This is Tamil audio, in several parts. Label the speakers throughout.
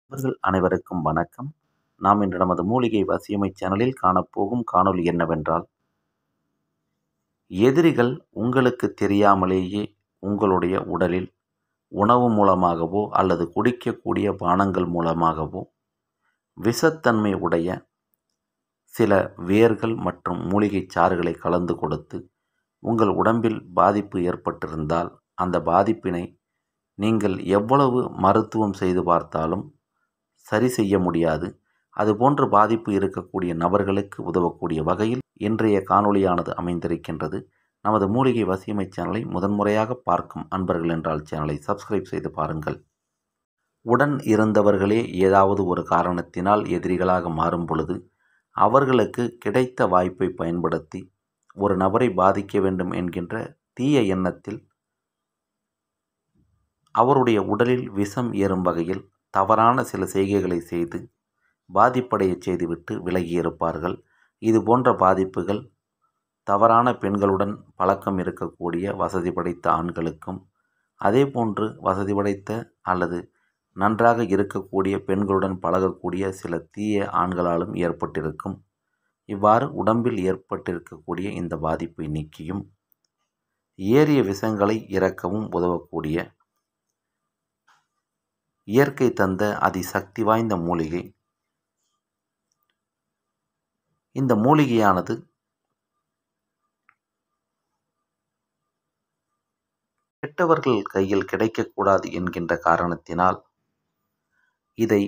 Speaker 1: நண்பர்கள் அனைவருக்கும் வணக்கம். நாம் இன்று நமது மூலிகை வசியமை சேனலில் காணப்போகும் காணொளி என்னவென்றால், எதிரிகள் உங்களுக்கு தெரியாமலேயே உங்களுடைய உடலில் உணவு மூலமாகவோ அல்லது குடிக்கக்கூடிய பானங்கள் மூலமாகவோ விஷத்தன்மை உடைய சில வேர்கள் மற்றும் மூலிகை சாறுகளை கலந்து கொடுத்து உங்கள் உடம்பில் பாதிப்பு ஏற்பட்டிருந்தால், அந்த பாதிப்பினை நீங்கள் எவ்வளவு மருத்துவம் செய்து பார்த்தாலும் சரி செய்ய முடியாது. அதுபோன்ற பாதிப்பு இருக்கக்கூடிய நபர்களுக்கு உதவக்கூடிய வகையில் இன்றைய காணொளியானது அமைந்திருக்கின்றது. நமது மூலிகை வசியமை சேனலை முதன்முறையாக பார்க்கும் அன்பர்கள் என்றால் சேனலை சப்ஸ்கிரைப் செய்து பாருங்கள். உடன் இருந்தவர்களே ஏதாவது ஒரு காரணத்தினால் எதிரிகளாக மாறும் பொழுது அவர்களுக்கு கிடைத்த வாய்ப்பை பயன்படுத்தி ஒரு நபரை பாதிக்க வேண்டும் என்கின்ற தீய எண்ணத்தில் அவருடைய உடலில் விஷம் ஏறும் வகையில் தவறான சில செய்கைகளை செய்து பாதிப்படைய செய்துவிட்டு விலகியிருப்பார்கள். இது போன்ற பாதிப்புகள் தவறான பெண்களுடன் பழக்கம் இருக்கக்கூடிய வசதி படைத்த ஆண்களுக்கும், அதே போன்று வசதி படைத்த அல்லது நன்றாக இருக்கக்கூடிய பெண்களுடன் பழகக்கூடிய சில தீய ஆண்களாலும் ஏற்பட்டிருக்கும். இவ்வாறு உடம்பில் ஏற்பட்டிருக்கக்கூடிய இந்த பாதிப்பை நீக்கியும் ஏறிய விஷங்களை இறக்கவும் உதவக்கூடிய இயற்கை தந்த அதிசக்தி வாய்ந்த மூலிகை. இந்த மூலிகையானது கெட்டவர்கள் கையில் கிடைக்கக்கூடாது என்கின்ற காரணத்தினால் இதை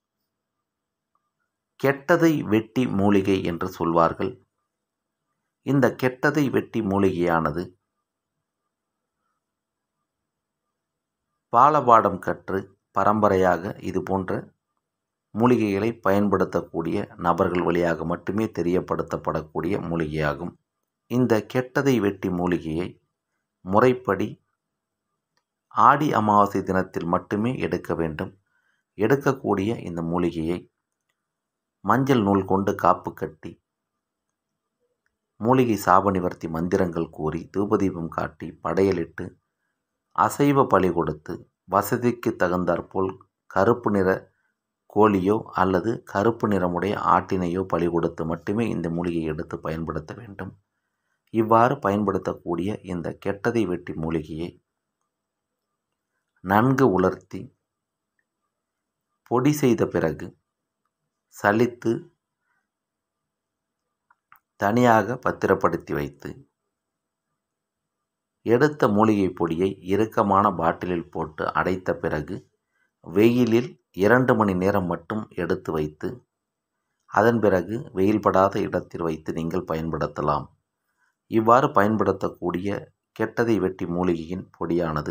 Speaker 1: கெட்டதை வெட்டி மூலிகை என்று சொல்வார்கள். இந்த கெட்டதை வெட்டி மூலிகையானது பாலபாடம் கற்று பரம்பரையாக இது போன்ற மூலிகைகளை பயன்படுத்தக்கூடிய நபர்கள் வழியாக மட்டுமே தெரியப்படுத்தப்படக்கூடிய மூலிகையாகும். இந்த கெட்டதை வெட்டி மூலிகையை முறைப்படி ஆடி அமாவாசை தினத்தில் மட்டுமே எடுக்க வேண்டும். எடுக்கக்கூடிய இந்த மூலிகையை மஞ்சள் நூல் கொண்டு காப்பு கட்டி மூலிகை சாப நிவர்த்தி மந்திரங்கள் கூறி தூபதீபம் காட்டி படையலிட்டு அசைவ பலி கொடுத்து வசதிக்கு தகுந்தாற்போல் கருப்பு நிற கோழியோ அல்லது கருப்பு நிறமுடைய ஆட்டினையோ பலி கொடுத்து மட்டுமே இந்த மூலிகையை எடுத்து பயன்படுத்த வேண்டும். இவ்வாறு பயன்படுத்தக்கூடிய இந்த கெட்டதை வெட்டி மூலிகையை நன்கு உலர்த்தி பொடி செய்த பிறகு சலித்து தனியாக பத்திரப்படுத்தி வைத்து எடுத்த மூலிகை பொடியை இறுக்கமான பாட்டிலில் போட்டு அடைத்த பிறகு வெயிலில் 2 மணி நேரம் மட்டும் எடுத்து வைத்து அதன் பிறகு வெயில் படாத இடத்தில் வைத்து நீங்கள் பயன்படுத்தலாம். இவ்வாறு பயன்படுத்தக்கூடிய கெட்டதை வெட்டி மூலிகையின் பொடியானது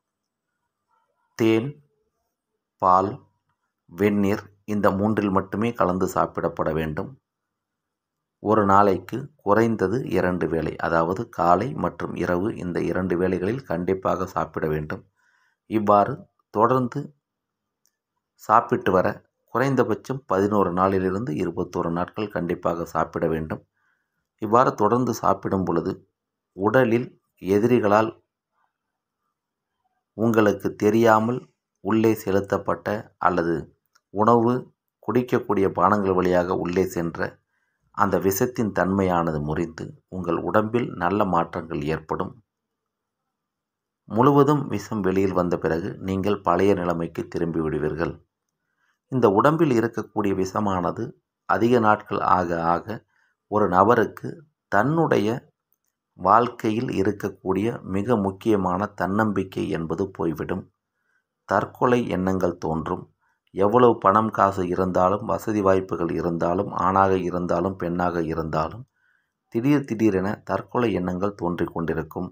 Speaker 1: தேன், பால், வெந்நீர் இந்த 3இல் மட்டுமே கலந்து சாப்பிடப்பட வேண்டும். ஒரு நாளைக்கு குறைந்தது 2 வேளை, அதாவது காலை மற்றும் இரவு இந்த 2 வேளைகளில் கண்டிப்பாக சாப்பிட வேண்டும். இவ்வாறு தொடர்ந்து சாப்பிட்டு வர குறைந்தபட்சம் 11 நாளிலிருந்து 21 நாட்கள் கண்டிப்பாக சாப்பிட வேண்டும். இவ்வாறு தொடர்ந்து சாப்பிடும் பொழுது உடலில் எதிரிகளால் உங்களுக்கு தெரியாமல் உள்ளே செலுத்தப்பட்ட அல்லது உணவு குடிக்கக்கூடிய பானங்கள் வழியாக உள்ளே சென்ற அந்த விஷத்தின் தன்மையானது முறிந்து உங்கள் உடம்பில் நல்ல மாற்றங்கள் ஏற்படும். முழுவதும் விஷம் வெளியில் வந்த பிறகு நீங்கள் பழைய நிலைமைக்கு திரும்பி விடுவீர்கள். இந்த உடம்பில் இருக்கக்கூடிய விஷமானது அதிக நாட்கள் ஆக ஆக ஒரு நபருக்கு தன்னுடைய வாழ்க்கையில் இருக்கக்கூடிய மிக முக்கியமான தன்னம்பிக்கை என்பது போய்விடும். தற்கொலை எண்ணங்கள் தோன்றும். எவ்வளவு பணம் காசு இருந்தாலும், வசதி வாய்ப்புகள் இருந்தாலும், ஆணாக இருந்தாலும் பெண்ணாக இருந்தாலும் திடீரென தற்கொலை எண்ணங்கள் தோன்றிக் கொண்டிருக்கும்.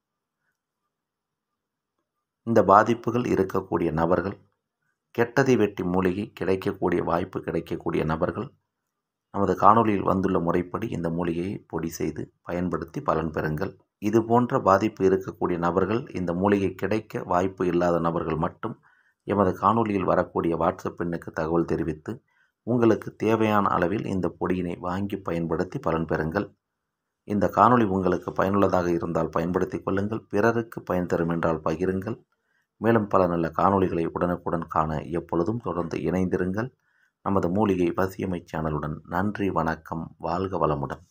Speaker 1: இந்த பாதிப்புகள் இருக்கக்கூடிய நபர்கள், கெட்டதை வெட்டி மூலிகை கிடைக்கக்கூடிய வாய்ப்பு கிடைக்கக்கூடிய நபர்கள் நமது காணொளியில் வந்துள்ள முறைப்படி இந்த மூலிகையை பொடி செய்து பயன்படுத்தி பலன் பெறுங்கள். இது போன்ற பாதிப்பு இருக்கக்கூடிய நபர்கள், இந்த மூலிகை கிடைக்க வாய்ப்பு இல்லாத நபர்கள் மட்டும் எமது காணொளியில் வரக்கூடிய வாட்ஸ்அப் எண்ணுக்கு தகவல் தெரிவித்து உங்களுக்கு தேவையான அளவில் இந்த பொடியினை வாங்கி பயன்படுத்தி பலன் பெறுங்கள். இந்த காணொளி உங்களுக்கு பயனுள்ளதாக இருந்தால் பயன்படுத்திக் கொள்ளுங்கள். பிறருக்கு பயன் தரும் என்றால் பகிருங்கள். மேலும் பல நல்ல காணொளிகளை உடனுக்குடன் காண எப்பொழுதும் தொடர்ந்து இணைந்திருங்கள் நமது மூலிகை வசியமை சேனலுடன். நன்றி, வணக்கம், வாழ்க வளமுடன்.